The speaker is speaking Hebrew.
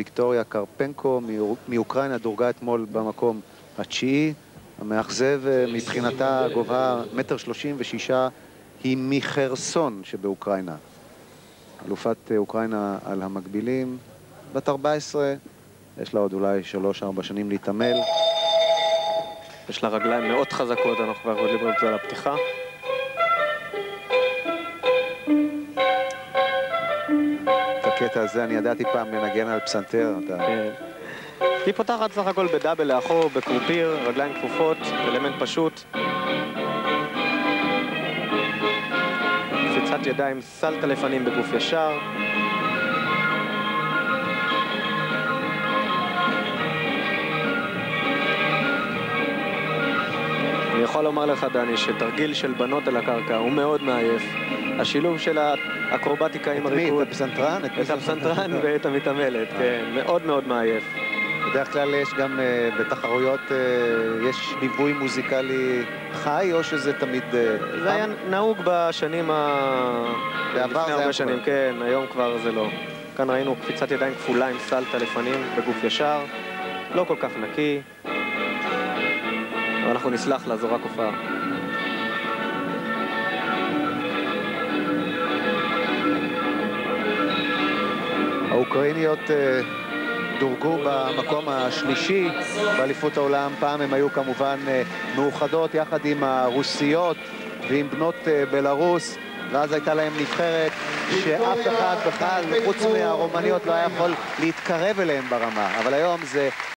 ויקטוריה קרפנקו מאוקראינה דורגה אתמול במקום התשיעי. המאכזב מבחינתה גובה 1.36 מטר, היא מחרסון שבאוקראינה. אלופת אוקראינה על המקבילים, בת 14, יש לה עוד אולי 3-4 שנים להתעמל. יש לה רגליים מאוד חזקות, אנחנו כבר דיברנו על זה על הפתיחה. את הקטע הזה אני ידעתי פעם לנגן על פסנתר. היא פותחת סך הכל בדאבל לאחור, בקרופיר, רגליים כפופות, אלמנט פשוט. קפיצת ידיים, סלטה לפנים בגוף ישר. אני יכול לומר לך, דני, שתרגיל של בנות על הקרקע הוא מאוד מעייף. השילוב של האקרובטיקה עם הריקוד. את הפסנתרן? את הפסנתרן ואת המתעמלת, כן. מאוד מאוד מעייף. בדרך כלל יש גם בתחרויות, יש ליווי מוזיקלי חי, או שזה תמיד... זה היה נהוג בשנים בעבר זה היה שנים, כן, היום כבר זה לא. כאן ראינו קפיצת ידיים כפולה עם סלטה לפנים בגוף ישר, לא כל כך נקי. אבל אנחנו נסלח לה, זו רק הופעה. האוקראיניות דורגו במקום השלישי באליפות העולם. פעם הם היו כמובן מאוחדות יחד עם הרוסיות ועם בנות בלרוס, ואז הייתה להם נבחרת שאף אחד בכלל חוץ מהרומניות לא היה יכול להתקרב אליהם ברמה. אבל היום זה